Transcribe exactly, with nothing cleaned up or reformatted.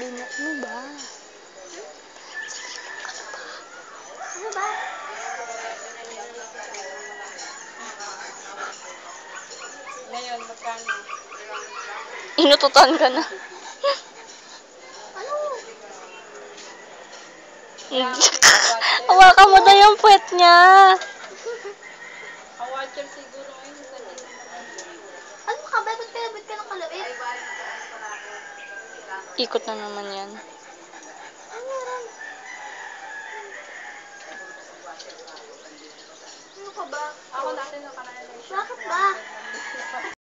sabihin mo, ano ba? Ano ba? Ngayon, magkano? Inututan ka na. Ano? Hawakan mo daw yung puwet niya. Ang watcher siguro ngayon. Ano ka ba? Ba't ka, ba't ka nakalawit? Ikot na naman yan. Ano meron? Ano ka ba? Ako natin nakalala. Bakit ba?